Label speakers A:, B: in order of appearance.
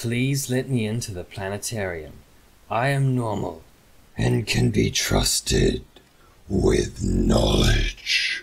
A: Please let me into the planetarium. I am normal.
B: And can be trusted with knowledge.